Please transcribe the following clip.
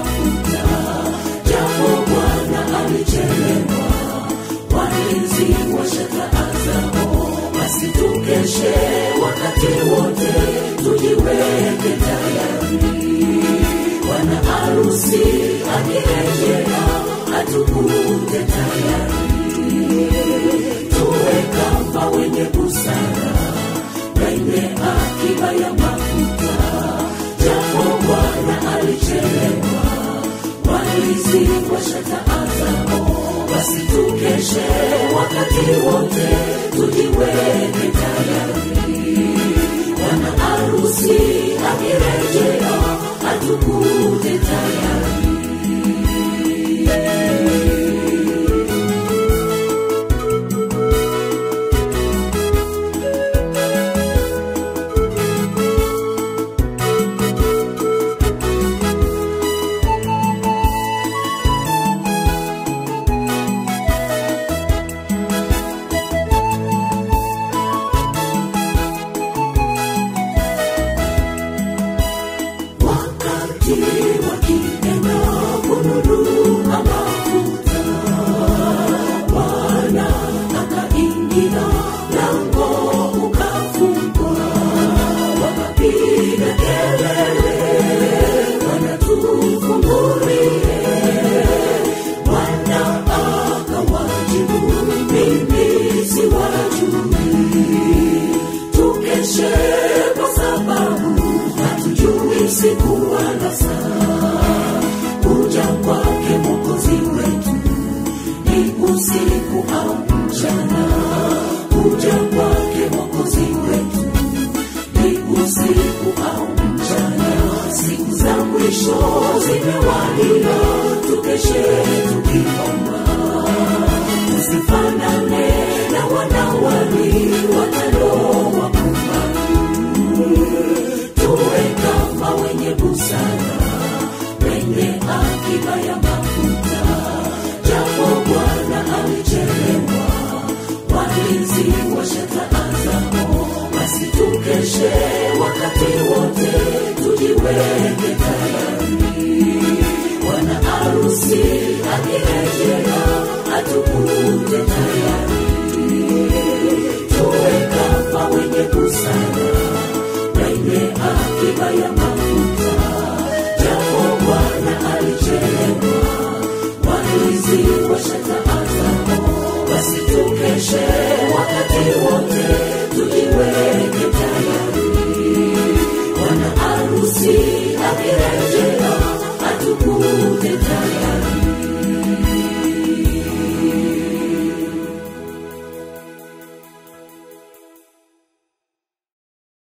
mafuta. Japo Bwana alichelewa, walinzi washataaza. Basi tukeshe wakati wote, tujiweke tayari. Bwana harusi akirejea, atukute tayari. Tuwe kama wenye busara, wenye akiba ya mafuta. Japo Bwana alichelewa, walinzi washataaza. Basi tukeshe wakati wote, tujiweke tayari. Bwana harusi akirejea, atukute tayari. Wakienda kununua mafuta, Bwana akaingia, lango ukafungwa. Wakapiga kelele, Bwana tufungulie. Bwana akawajibu, mimi siwajui. Tukeshe kwa sababu hatujui siku wala saa. Kuja kwake Mwokozi wetu ni usiku au mchana. Kuja kwake Mwokozi wetu ni usiku au mchana. Siku za mwisho zimewadia, tukeshe tukiomba. Usifanane na wanawali wataloa kumani. Tuwe kama wenye busara, wenye akiba ya mafuta. Japo Bwana alichelewa, walinzi washataaza. Basi tukeshe wakati wote, tujiweke tayari. Bwana harusi akirejea, atukute tayari. Tuwe kama wenye busara, wenye akiba ya mafuta.